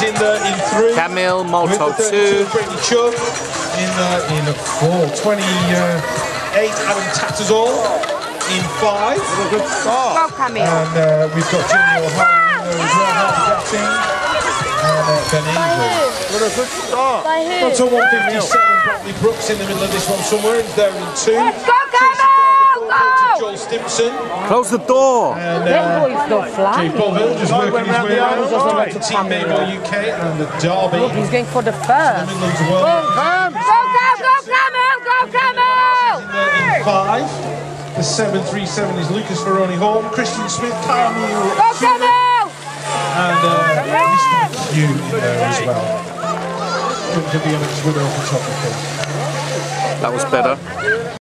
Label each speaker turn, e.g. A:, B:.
A: in 3.
B: Camille, Moto 2.
A: Brittany Chubb in 4. 28, Adam Tattersall in 5.
C: Good start.
D: Go, Camille.
A: And we've got Junior O'Hara in there as well, batting. And Ben Ingrid.
C: What a good start.
D: By who?
A: Got to 157, Bradley Brooks in the middle of this one somewhere. He's there in 2.
D: Let's go, Camille! Go!
A: Joel Stimpson.
B: Close the door.
A: And
D: That boy's not flying.
A: Jay Boville just working his way around.
C: Right.
A: Team Mabel UK and the Derby.
D: Look, he's going for the first.
A: Midlands World.
D: Go, Camille! Go, Camille!
A: In 5. The 737 is Lucas Ferroni Home. Christian Smith, Carmel.
D: Go, Camille!
A: And Mr. Hugh in there as well. Couldn't get the NX winner off the top of the case.
B: That was better.